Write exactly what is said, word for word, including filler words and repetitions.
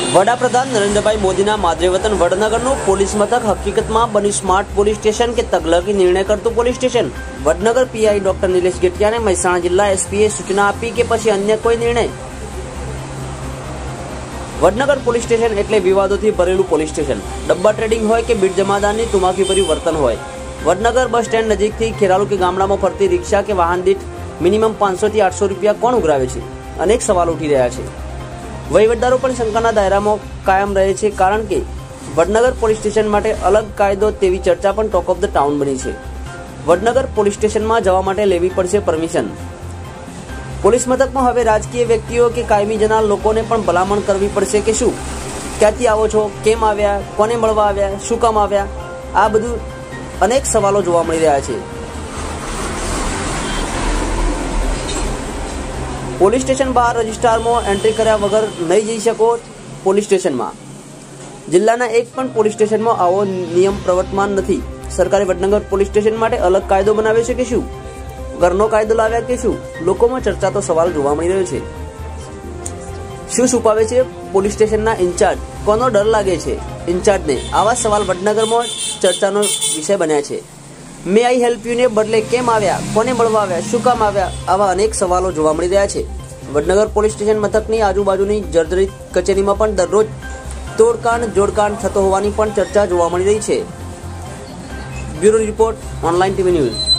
વડાપ્રધાન નરેન્દ્રભાઈ મોદીના માદરે વતન વડનગરનું પોલીસ મથક હકીકતમાં બન્યું સ્માર્ટ પોલીસ સ્ટેશન કે તગલકી નિર્ણય કરતું police station. Vadnagar PI doctor Nilesh ગેટિયાને મહેસાણા જિલ્લા એસપીએ સૂચના આપી કે પછી અન્ય કોઈ નિર્ણય। વડનગર પોલીસ સ્ટેશન એટલે વિવાદોથી ભરેલું પોલીસ સ્ટેશન, ડબ્બા ટ્રેડિંગ હોય કે બીટ જમાદારની તુમાકીભર્યું વર્તન હોય। વડનગર બસ સ્ટેન્ડ નજીકથી ખેરાલુ કે ગામડામાં ફરતી રિક્ષા કે વાહન દીઠ મિનિમમ પાંચસો થી આઠસો રૂપિયા કોણ ઉઘરાવે છે? અનેક સવાલો ઉઠી રહ્યા છે। વહીવટદારો પણ શંકાના દાયરામાં કાયમ રહે છે, કારણ કે વડનગર પોલીસ સ્ટેશન માટે અલગ કાયદો તેવી ચર્ચા પણ ટોક ઓફ ધ ટાઉન બની છે। વડનગર પોલીસ સ્ટેશનમાં જવા માટે લેવી પડશે પરમિશન। પોલીસ મથકમાં હવે રાજકીય વ્યક્તિઓ કે કાયમી જનાર લોકોને પણ ભલામણ કરવી પડશે કે શું? ક્યાંથી આવો છો? કેમ આવ્યા? કોને મળવા આવ્યા? શું કામ આવ્યા? આ બધું અનેક સવાલો જોવા મળી રહ્યા છે। પોલીસ સ્ટેશન બહાર રજિસ્ટ્રારમાં એન્ટ્રી કર્યા વગર નહીં જઈ શકો પોલીસ સ્ટેશનમાં। જિલ્લાના એક પણ પોલીસ સ્ટેશનમાં આવો નિયમ પ્રવર્તમાન નથી। સરકારે વડનગર પોલીસ સ્ટેશન માટે અલગ કાયદો બનાવ્યો છે કે શું? ઘરનો કાયદો લાવ્યા કે શું? લોકોમાં ચર્ચા તો સવાલ જોવા મળી રહ્યો છે। શું છુપાવે છે પોલીસ સ્ટેશનના ઇન્ચાર્જ? કોનો ડર લાગે છે ઇન્ચાર્જને? આવા સવાલ વડનગરમાં ચર્ચાનો વિષય બન્યા છે। મે આઈ હેલ્પ યુને બદલે કેમ આવ્યા? કોને મળવા આવ્યા? શું કામ આવ્યા? આવા અનેક સવાલો જોવા મળી રહ્યા છે। વડનગર પોલીસ સ્ટેશન મથકની આજુબાજુની જર્જરિત કચેરીમાં પણ દરરોજ તોડકાંડ જોડકાંડ થતો હોવાની પણ ચર્ચા જોવા મળી રહી છે। Bureau report, online TV news.